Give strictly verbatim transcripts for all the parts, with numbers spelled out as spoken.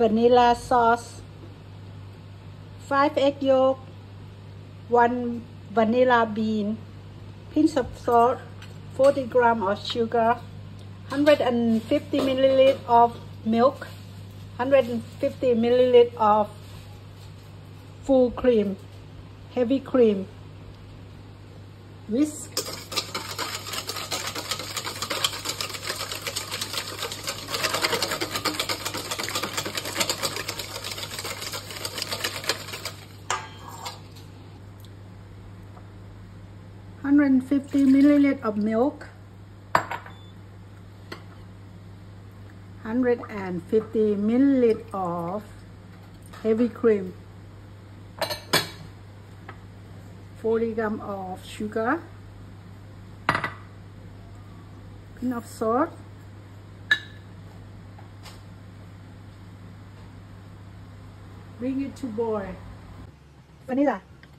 vanilla sauce, five egg yolk, one vanilla bean, pinch of salt, forty grams of sugar, one hundred fifty milliliters of milk, one hundred fifty milliliters of full cream, heavy cream, whisk, one hundred fifty milliliters of milk, one hundred fifty milliliters of heavy cream, forty grams of sugar, pinch of salt, bring it to boil. Vanilla.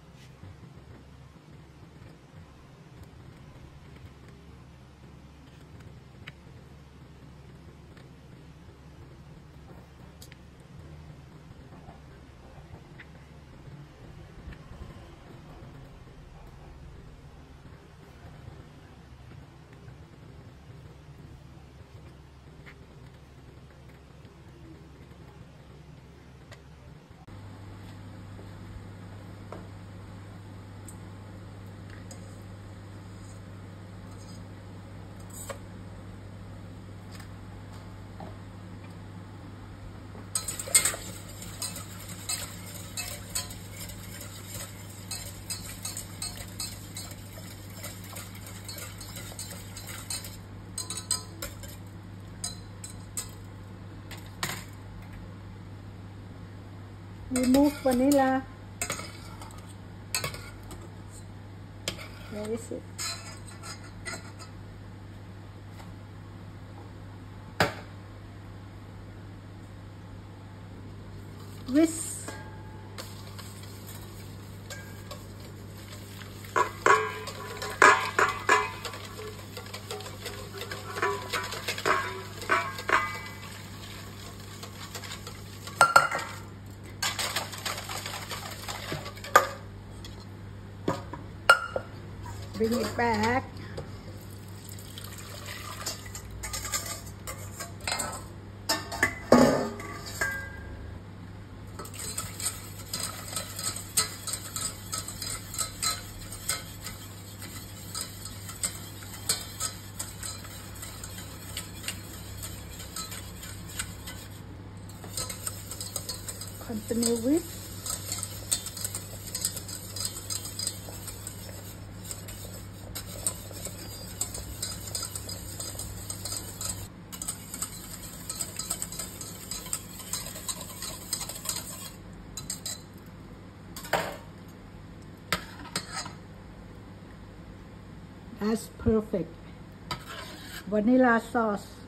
Remove vanilla. Where is it? Whisk. Bring it back. Continue with That's perfect. Vanilla sauce.